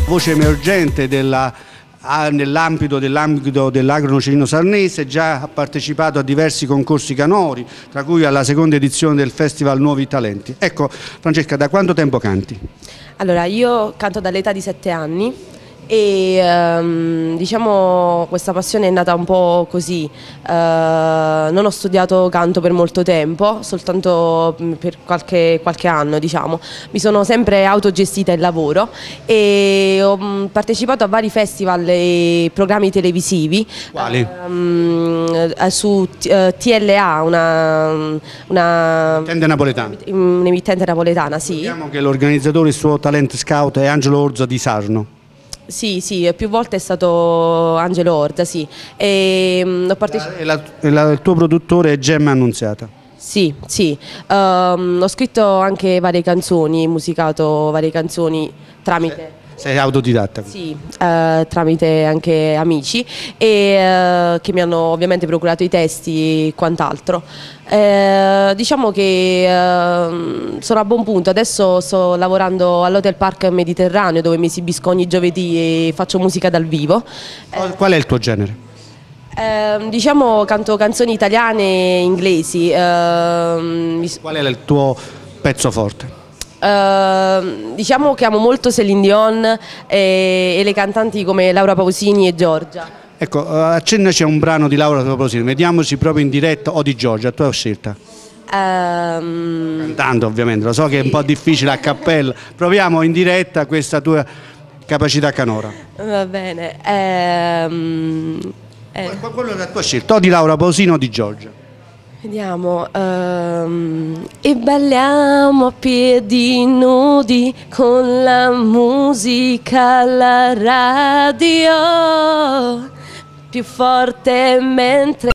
voce emergente nell'ambito dell'agro-nocerino sarnese, già ha partecipato a diversi concorsi canori, tra cui alla seconda edizione del Festival Nuovi Talenti. Ecco, Francesca, da quanto tempo canti? Allora, io canto dall'età di 7 anni e diciamo questa passione è nata un po' così. Non ho studiato canto per molto tempo, soltanto per qualche anno, diciamo. Mi sono sempre autogestita il lavoro e ho partecipato a vari festival e programmi televisivi. Quali? Su TLA, un'emittente napoletana, sì. Sappiamo che l'organizzatore del suo Talent Scout è Angelo Orza di Sarno. Sì, più volte è stato Angelo Orza, sì. Ho Il tuo produttore è Gemma Annunziata. Sì, ho scritto anche varie canzoni, musicato varie canzoni tramite... Sei autodidatta? Sì, tramite anche amici e che mi hanno ovviamente procurato i testi e quant'altro. Diciamo che sono a buon punto, adesso sto lavorando all'Hotel Park Mediterraneo dove mi esibisco ogni giovedì e faccio musica dal vivo. Qual è il tuo genere? Diciamo canto canzoni italiane e inglesi. Qual è il tuo pezzo forte? Diciamo che amo molto Celine Dion e le cantanti come Laura Pausini e Giorgia. Ecco, accennaci a un brano di Laura Pausini, vediamoci proprio in diretta, o di Giorgia, tu hai scelta? Cantando ovviamente, lo so che è un po' difficile a cappella, proviamo in diretta questa tua capacità canora. Va bene. Quello che tu hai scelto, o di Laura Pausini o di Giorgia? Vediamo, e balliamo a piedi nudi con la musica alla radio, più forte mentre